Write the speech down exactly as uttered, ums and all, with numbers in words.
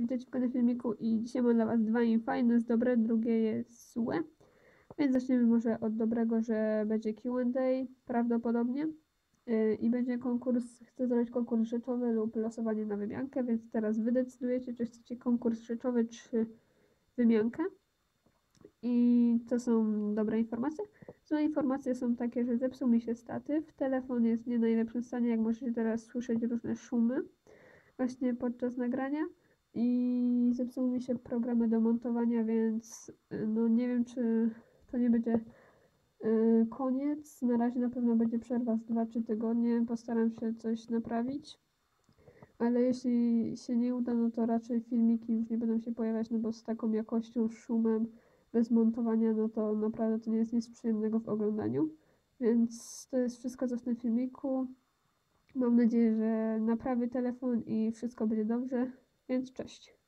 widzieć w filmiku i dzisiaj mam dla Was dwa info. Jedno jest dobre, drugie jest złe. Więc zaczniemy może od dobrego, że będzie Q and A prawdopodobnie yy, i będzie konkurs, chcę zrobić konkurs rzeczowy lub losowanie na wymiankę, więc teraz Wy decydujecie, czy chcecie konkurs rzeczowy, czy wymiankę. I to są dobre informacje. Złe informacje są takie, że zepsuł mi się statyw, telefon jest w nie najlepszym stanie, jak możecie teraz słyszeć różne szumy właśnie podczas nagrania i zepsuły mi się programy do montowania, więc no nie wiem, czy to nie będzie yy, koniec. Na razie na pewno będzie przerwa z dwa trzy tygodnie, postaram się coś naprawić, ale jeśli się nie uda, no to raczej filmiki już nie będą się pojawiać, no bo z taką jakością, szumem, bez montowania, no to naprawdę to nie jest nic przyjemnego w oglądaniu. Więc to jest wszystko, co w tym filmiku. Mam nadzieję, że naprawi telefon i wszystko będzie dobrze, więc cześć.